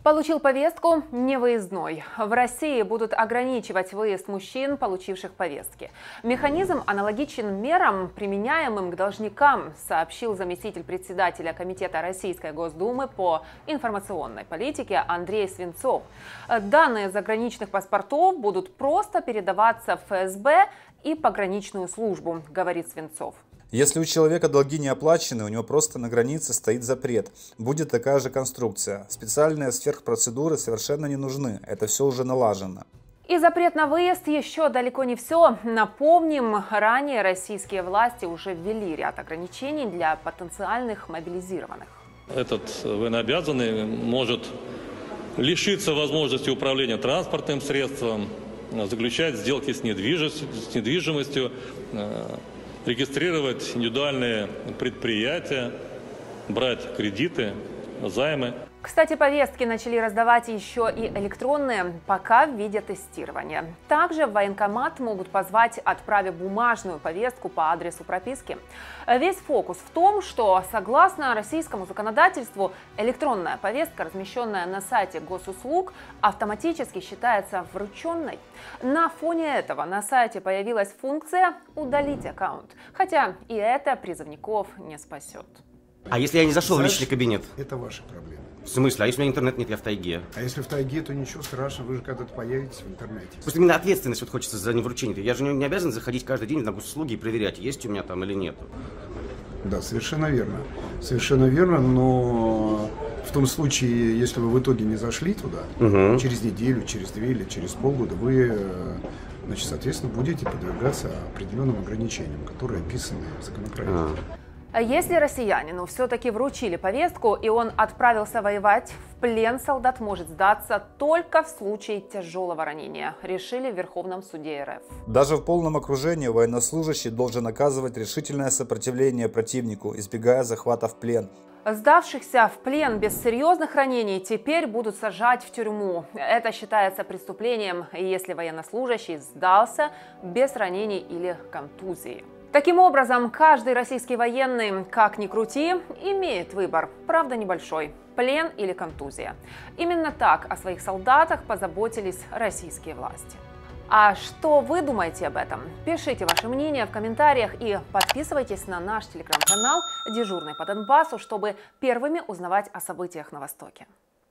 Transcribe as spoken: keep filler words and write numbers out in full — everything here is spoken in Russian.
Получил повестку невыездной. В России будут ограничивать выезд мужчин, получивших повестки. Механизм аналогичен мерам, применяемым к должникам, сообщил заместитель председателя Комитета Российской Госдумы по информационной политике Андрей Свинцов. Данные заграничных паспортов будут просто передаваться в эф эс бэ и пограничную службу, говорит Свинцов. Если у человека долги не оплачены, у него просто на границе стоит запрет. Будет такая же конструкция. Специальные сверхпроцедуры совершенно не нужны. Это все уже налажено. И запрет на выезд еще далеко не все. Напомним, ранее российские власти уже ввели ряд ограничений для потенциальных мобилизированных. Этот военнообязанный может лишиться возможности управления транспортным средством, заключать сделки с недвижимостью, регистрировать индивидуальные предприятия, брать кредиты, займы. Кстати, повестки начали раздавать еще и электронные, пока в виде тестирования. Также в военкомат могут позвать, отправив бумажную повестку по адресу прописки. Весь фокус в том, что, согласно российскому законодательству, электронная повестка, размещенная на сайте госуслуг, автоматически считается врученной. На фоне этого на сайте появилась функция «Удалить аккаунт». Хотя и это призывников не спасет. А если я не зашел в личный кабинет? Это ваши проблемы. В смысле? А если у меня интернет нет, я в тайге? А если в тайге, то ничего страшного, вы же когда-то появитесь в интернете. Просто именно ответственность вот хочется за невручение. Я же не обязан заходить каждый день на госуслуги и проверять, есть у меня там или нет. Да, совершенно верно. Совершенно верно, но в том случае, если вы в итоге не зашли туда, угу. через неделю, через две или через полгода, вы, значит, соответственно, будете подвергаться определенным ограничениям, которые описаны в законопроекте. А. Если россиянину все-таки вручили повестку и он отправился воевать, в плен солдат может сдаться только в случае тяжелого ранения, решили в Верховном суде эр эф. Даже в полном окружении военнослужащий должен оказывать решительное сопротивление противнику, избегая захвата в плен. Сдавшихся в плен без серьезных ранений теперь будут сажать в тюрьму. Это считается преступлением, если военнослужащий сдался без ранений или контузии. Таким образом, каждый российский военный, как ни крути, имеет выбор, правда небольшой – плен или контузия. Именно так о своих солдатах позаботились российские власти. А что вы думаете об этом? Пишите ваше мнение в комментариях и подписывайтесь на наш телеграм-канал «Дежурный по Донбассу», чтобы первыми узнавать о событиях на Востоке.